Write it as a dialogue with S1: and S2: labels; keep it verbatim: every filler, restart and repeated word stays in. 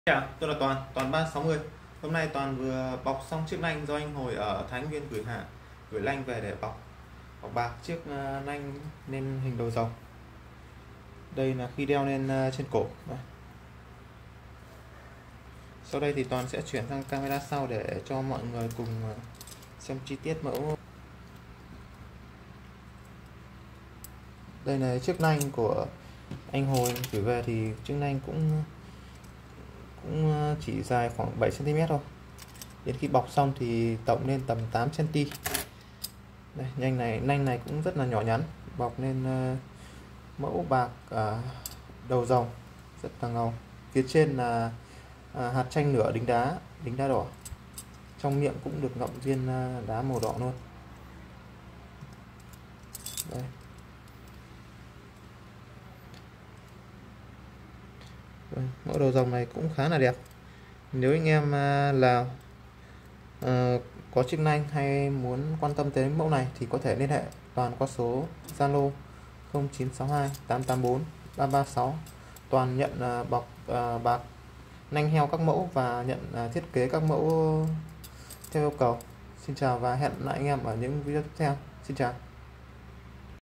S1: Chào, tôi là Toàn, Toàn ba sáu mươi. Hôm nay Toàn vừa bọc xong chiếc nanh do anh Hồi ở Thái Nguyên gửi hàng, gửi lanh về để bọc, bọc bạc chiếc uh, nanh lên hình đầu rồng. Đây là khi đeo lên uh, trên cổ. Đây. Sau đây thì Toàn sẽ chuyển sang camera sau để cho mọi người cùng uh, xem chi tiết mẫu. Đây là chiếc nanh của anh Hồi gửi về, thì chiếc nanh cũng cũng chỉ dài khoảng bảy xăng ti mét thôi. Đến khi bọc xong thì tổng lên tầm tám xăng ti mét. Đây, nhanh này nanh này cũng rất là nhỏ nhắn, bọc lên uh, mẫu bạc uh, đầu rồng rất là ngầu. Phía trên là uh, hạt chanh nửa đính đá, đính đá đỏ. Trong miệng cũng được ngậm viên uh, đá màu đỏ luôn. Đây. Mẫu đầu rồng này cũng khá là đẹp. Nếu anh em là uh, có chiếc nanh hay muốn quan tâm tới mẫu này thì có thể liên hệ Toàn qua số Zalo không chín sáu hai tám tám bốn ba ba sáu. Toàn nhận uh, bọc uh, bạc nanh heo các mẫu và nhận uh, thiết kế các mẫu theo yêu cầu. Xin chào và hẹn lại anh em ở những video tiếp theo. Xin chào.